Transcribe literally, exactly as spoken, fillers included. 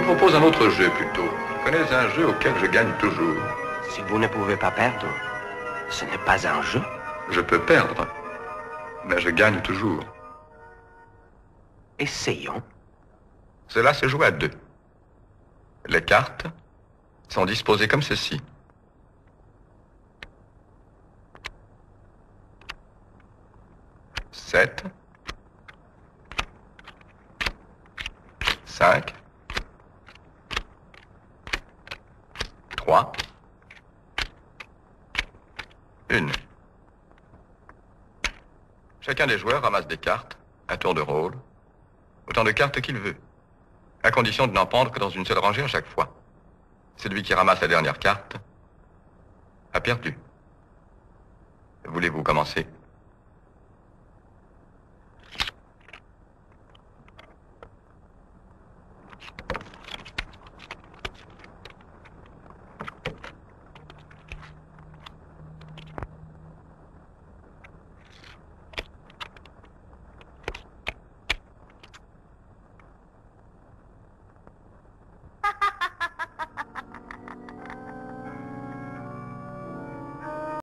vous propose un autre jeu plutôt. Je connais un jeu auquel je gagne toujours. Si vous ne pouvez pas perdre, ce n'est pas un jeu. Je peux perdre, mais je gagne toujours. Essayons. Cela se joue à deux. Les cartes sont disposées comme ceci. Sept. Cinq. Trois. Une. Chacun des joueurs ramasse des cartes, à tour de rôle, autant de cartes qu'il veut, à condition de n'en prendre que dans une seule rangée à chaque fois. Celui qui ramasse la dernière carte a perdu. Voulez-vous commencer ?